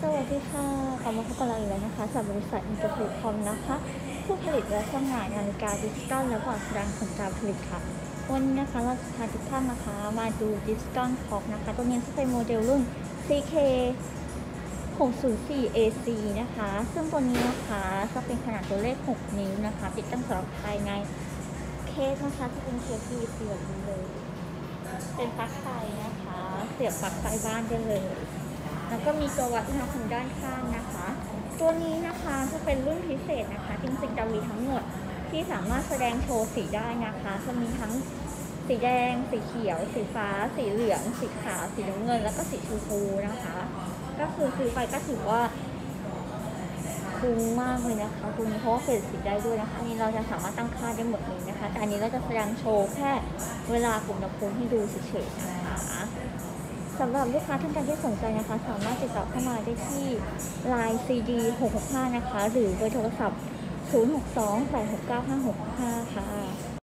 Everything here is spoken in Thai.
วัสดีค่ะกลับมาพบกับเราอีกแล้วนะคะจากบริษัทอินเตอร์เทคคอมนะคะผู้ผลิตและจำหน่ายนาฬิกาดิจิตอลและบอร์ดแสดงผลการผลิตค่ะวันนี้นะคะเราจะพาทุกท่านนะคะมาดูดิจิตอลคล็อกนะคะตัวนี้จะเป็นโมเดลรุ่น CK 604 AC นะคะซึ่งตัวนี้นะคะจะเป็นขนาดตัวเลข6นิ้วนะคะติดตั้งสำหรับภายในเคสนะคะจะเป็นเคส PVC แบบนี้เลยเป็นปลั๊กไฟนะคะเสียบปลั๊กไฟบ้านได้เลยแล้วก็มีตัววัดอุณหภูมิด้านข้างนะคะตัวนี้นะคะจะเป็นรุ่นพิเศษนะคะจริงๆจะมีทั้งหมดที่สามารถแสดงโชว์สีได้นะคะจะมีทั้งสีแดงสีเขียวสีฟ้าสีเหลืองสีขาวสีน้ำเงินแล้วก็สีชมพูนะคะก็คือซื้อไปก็ถือว่าคุ้มมากเลยนะคะตัวนี้เพราะว่าเปลี่ยนสีได้ด้วยนะคะนี่เราจะสามารถตั้งค่าได้หมดเลยนะคะแต่อันนี้เราจะแสดงโชว์แค่เวลากลุ่มอุณหภูมิให้ดูเฉยๆนะคะสำหรับลูกค้าท่านใดที่สนใจนะคะสามารถติดต่อเข้ามาได้ที่ Line CD 665นะคะหรือเบอร์โทรศัพท์ 062 869 565 ค่ะ